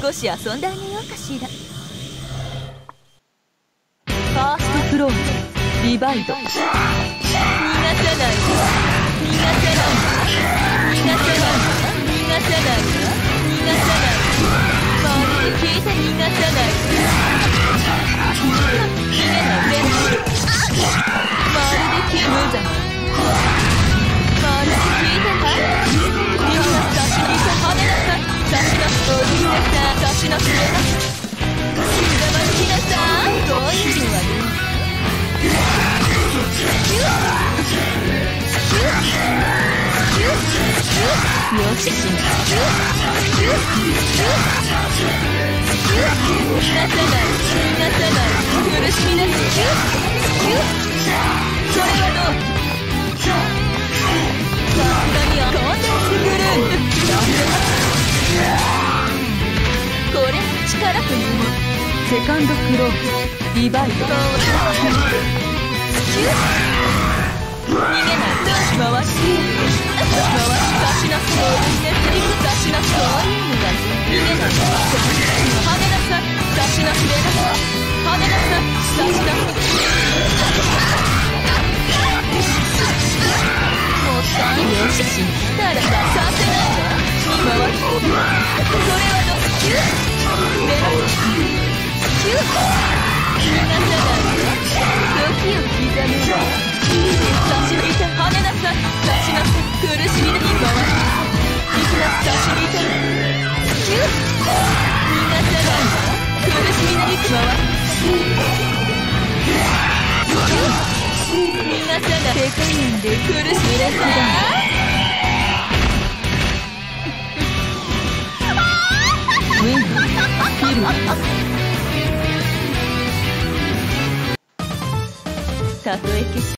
少し遊んであげようかしら。 ファーストフローリバイド。 逃がさないわ、逃がさないわ、逃がさないわ、逃がさないわ、逃がさないわ。まるで聞いて逃がさないわ。逃げないで。まるで聞いて無残。まるで聞いてた。みんな差し抜いて跳ねなさい。差しのおじいさん差しのくれな。膝まきなさい。どういうわね。よししな。逃がさない、逃がさない、苦しみなさい。それはどう？さすがに飛んでくるんだ。これ力くん。 セカンドフローリバイド。 逃げないと回し差しなそうですね。差しなそういうのが逃げないと跳ねなさい。差しなすれなさい。跳ねなさい。差しなす。もったいよししたら出させないわ。今はそれはどうキュッ目のキュッ逃がさないわ。時を刻むわ。差し抜いて跳ねなさい。差しなさい。苦しみで今は行きな差し抜いてキュッ逃がさないわ。苦しみで今は逃がさない。手加減で苦しみなさい。 ウィンフィルたとえ消し